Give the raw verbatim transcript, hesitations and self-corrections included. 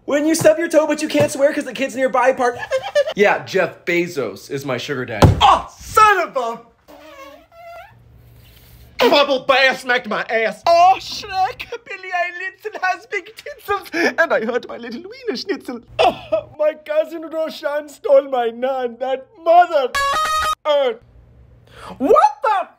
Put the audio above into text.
When you stub your toe but you can't swear because the kid's nearby part. Yeah, Jeff Bezos is my sugar daddy. Oh, son of a... Bubble bear smacked my ass. Oh, Shrek, Billy Eilish has big tinsels, and I hurt my little wiener schnitzel. Oh, my cousin Roshan stole my nan, that mother... Uh, What the